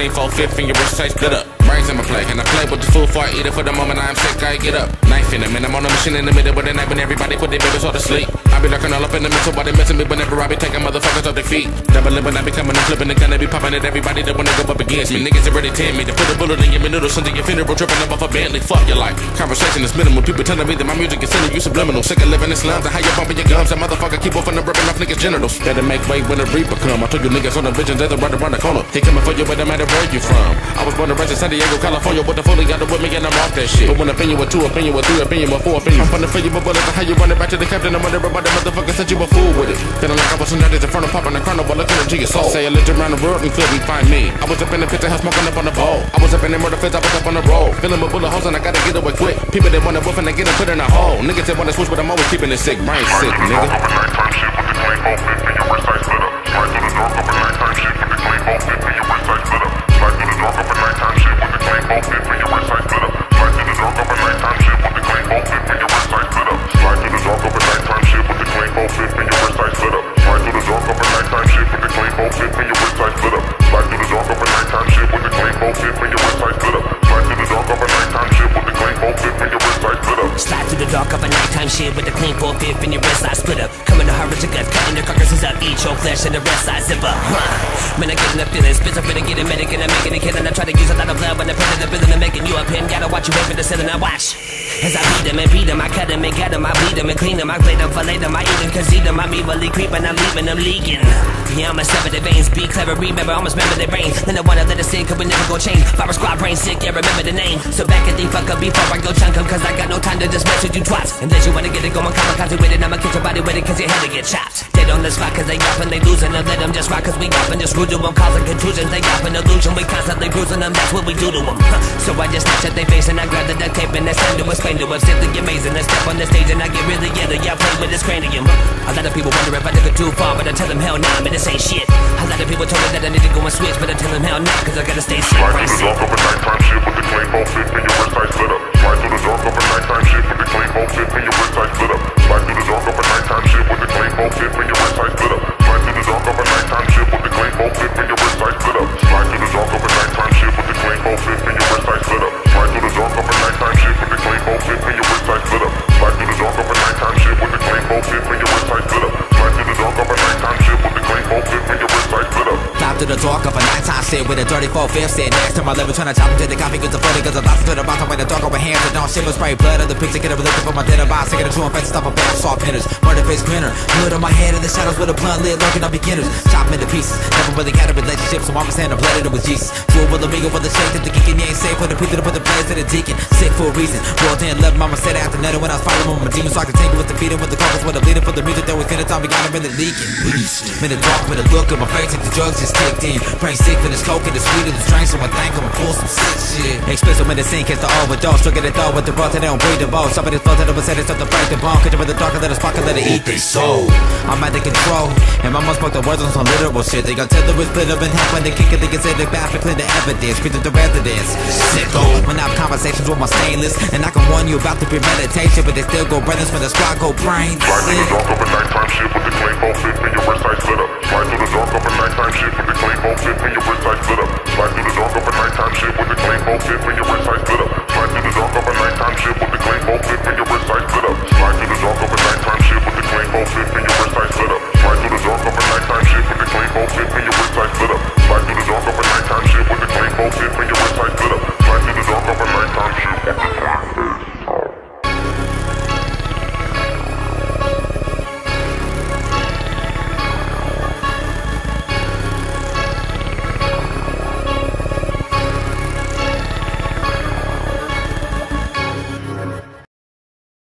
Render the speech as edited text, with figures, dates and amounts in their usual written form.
clean 4/5 and your wrist tight split up. Brains in my play, and I play with the food before I eat it. For the moment I am sick, I get up. Knife in them, and I'm on the machine in the middle of the night when everybody put their babies all to sleep. I be lurking all up in the mental while they missing me whenever I be taking motherfuckers off their feet. Double living, I be coming and flipping the gun, they be popping at everybody that wanna go up against me. Niggas already tearing me to put a bullet in your noodles into your funeral, tripping up off a Bentley. Fuck your life. Conversation is minimal. People telling me that my music is sending you subliminal. Sick of living in slums and how you bumping your gums. That motherfucker keep off on the ripping off niggas' genitals. Better make way when the reaper come. I told you niggas on the vision, they're right around the corner. He coming for you, but no matter where you from. I was born and raised in San Diego, California, with the fully got it with me and I'm off that shit. But one opinion, with 2 opinion, with 3 opinion, with 4 opinion. I'm funny for you, but bullets how you running back to the captain. I'm wondering why the motherfucker said you a fool with it. Feeling like I was some daddies in front of popping the chrono, but looking into your soul. Say I lived around the world and couldn't find me. I was up in the picture house smoking up on the bowl. I was up in the murder fence, I was up on the road. Feeling with bullet holes and I gotta get away quick. People that wanna wolf and they get it put in a hole. Niggas that wanna switch, but I'm always keeping it sick. Brain sick, nigga. Nighttime shit with the clean 4/5 and your wrist tight split up. Slide through the dark up at nighttime shit with the clean 4/5 and your wrist tight split up. Slide through the dark up at nighttime shit with the clean 4/5 and your wrist tight split up. Slide through the dark up at nighttime shit with the clean 4/5 and your wrist tight split up. Slide through the dark up at nighttime shit with the clean 4/5 and your wrist tight split up. Slide through the dark up at nighttime shit with the clean 4/5 and your wrist tight split up. Slide through the dark up at nighttime shit with the clean 4/5 and your wrist tight split up. Slide through the dark up at nighttime shit with the clean 4/5 and your wrist tight split up. Slide through the dark of a nighttime shit with the clean 4/5 and your wrist side split up. Coming to harvest your guts, cutting the carcasses up, eat your flesh and the rest side zip up. Man, I get enough feelings, spits up and I get a medic and I'm making a killing. I try to use a lot of blood when I'm putting the building and making you a pin. Gotta watch you wait for the ceiling, I watch as I beat them and beat them, I cut them and get them, I bleed them and clean them, I play them, fillet them, I eat them, concede them, I'm evilly creeping, I'm leaving them leaking. Yeah, I'ma sever their veins, be clever, remember, almost remember their brains. Then I wanna let it sink, cause we never go change. Fire squad, brain sick, yeah, remember the name. So back at the fuck up before I go chunk 'em, cause I got no time to just mess with you twats. Unless you wanna get it going kamikaze with it, I'ma kick your body with it, cause your head to get chopped. Dead on the spot, cause they off and they losing, and let them just rock, cause we off and just rude to them, causing contusions. They off an illusion, we constantly bruising them, that's what we do to them. So I just snatch at their face and I grab the duct tape and it's time to explain to them. Simply amazing, I step on the stage and I get really yellow, yeah, I play with this cranium. A lot of people wonder if I took it too far, but I tell them hell nah, man, this ain't shit. A lot of people told me that I need to go and switch, but I tell them hell nah, cause I gotta stay sick. Slide through the dark up at nighttime shit with the clean 4/5 and your wrist tight split up. Slide through the dark up at nighttime shit with the clean 4/5 and your wrist tight split up. Slide through the dark up at nighttime shit with the clean 4/5 and your wrist tight split up. Slide through the dark up at nighttime shit with the clean 4/5 and your wrist tight split up. Slide through the dark up at nighttime shit with the clean 4/5 and your wrist tight split up. Slide through the dark up at nighttime shit with the clean 4/5 and your wrist tight split up. Slide through the dark up at nighttime shit with the clean 4/5 and your wrist tight split up. Slide through the dark up at nighttime shit with the clean 4/5 and your wrist tight split up. Slide through the dark of a nighttime shit with a dirty 4/5 sit next to my liver, trying to chop into the coffee, cause the funny, cause the lobster to the bottom when the dark over hands that don't shiver, spray blood of the picture, get a religion for my dinner box, sick of the true and stuff, a bad soft hitters, murder face grinner, hood on my head in the shadows with a blunt lid, lurking on beginners, chop into pieces, never really had a relationship, so I'm saying I'm blooded with Jesus, do it with a amigo with a shake, that the geeking, you ain't safe for the people to put the players to the deacon, sick for a reason, world 10, 11, mama said after nothing when I was fighting with my demons, so I could tangle with the feeding with the carcass, with the bleeding for the music that was in the time, we got him in the leaking, in the dark with a look at my face, and the drugs just kicked in, brain sick for the smoke and the sweet of the drink, so I think I'ma pull some sick shit. Expensive medicine, catch the overdose, look at it though with the rough, they don't breathe the bow. Somebody's floated over, said it's up to break the bone, catch it with the darker, let it sparkle, let it eat they soul. I'm out of control, and my mom spoke the words on some literal shit. They gon' tell the wrist split up in half when they kick it, they consider back to clear the evidence, breathe the residence. Sicko, when I have conversations with my stainless, and I can warn you about the premeditation, but they still go brothers when the squad go brain. Slide through the dark up at nighttime shit with the clean 4/5 and your wrist tight split up. Slide through the dark up at nighttime shit with the clean 4/5 and your wrist tight split up. Slide through the dark up at nighttime shit with the clean 4/5 and your wrist tight split up. Slide through the dark up at nighttime shit with the clean 4/5 and your